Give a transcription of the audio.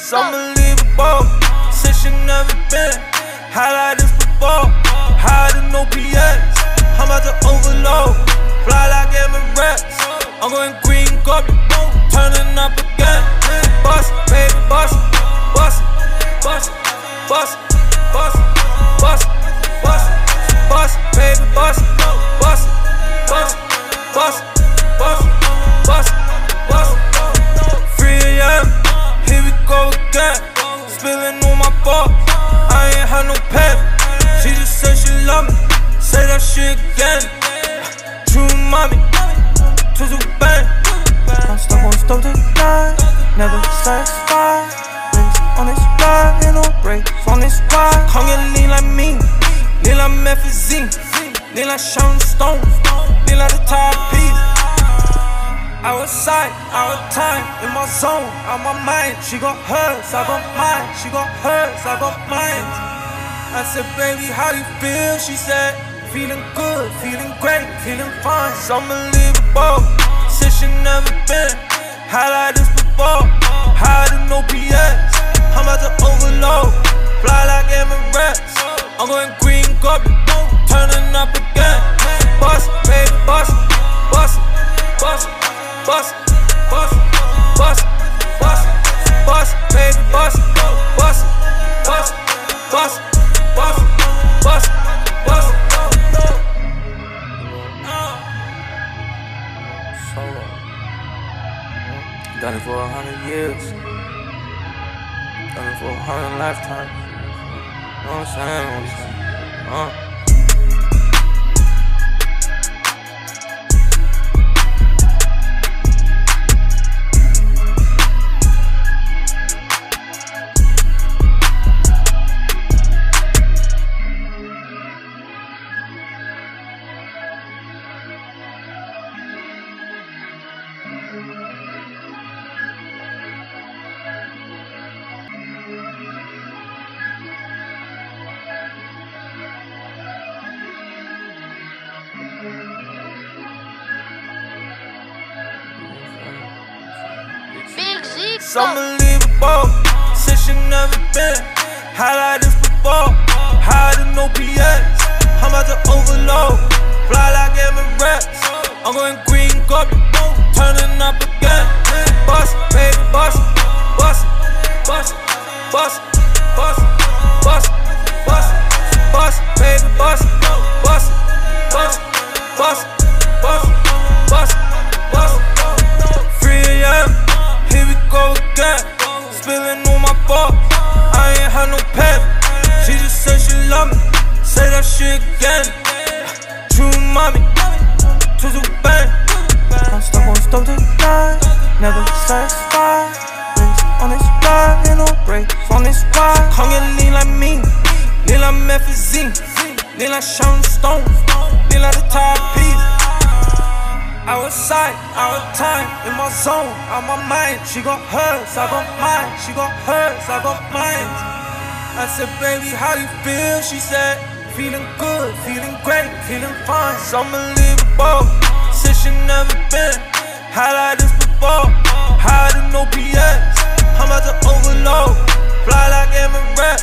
It's unbelievable, since you never been high like this before. Higher than no PS, I'm about to overload. Fly like Emirates, I'm going green goblin, turning up again. Bust, baby, bust, bust, bust, bust, bust, bust, bust, bust, baby, bust, bust, bust, bust, bust, bust, bust. 3 AM, here we go again. Spilling on my ball, I ain't had no pen. She just said she love me, say that shit again. True mommy, to bang. I'm stuck on stove tonight, never satisfied. Brakes on this ride, ain't no brakes on this ride. Come get lean like me, lean like Memphis, lean like Sharon Stone, lean like the top piece. Out of sight, out of time, in my zone, out my mind. She got hers, I got mine. She got hers, I got mine. I said, baby, how you feel? She said, feeling good, feeling great, feeling fine. It's unbelievable, since you never been high like this before. Higher than no PS, I'm about to overload. Fly like Emirates, I'm going green goblin, turning up again. Bust, baby, bust, bust, bust, bust, bust, bust, bust, bust, baby, bust, bust, bust, bust, bust, bust, bust. Solo. Done it for 100 years. Done it for 100 lifetimes. You know what I'm saying? It's unbelievable, since you never been high like this before. Higher than no PS, I'm about to overload. Fly like Emirates, I'm going green goblin, turning up again. Bust, baby, bust, bust, bust, bust, bust, bust, bust, bust, baby, bust, bust, bust, bust, bust, bust, bust. 3 AM, here we go again. Spilling on my ball, I ain't had no pen. She just said she love me, say that shit again. True mommy, to bang. I'm stuck on stove tonight, never satisfied. Brakes on this ride, ain't no brakes on this ride. Come get lean like me, lean like Memphis, lean like Sharon Stone, lean like the top piece. Out of sight, out of time, in my zone, out my mind. She got hers, I got mine. She got hers, I got mine. I said, baby, how you feel? She said, feeling good, feeling great, feeling fine. It's unbelievable, since you never been high like this before. Higher than no PS, I'm about to overload. Fly like Emirates,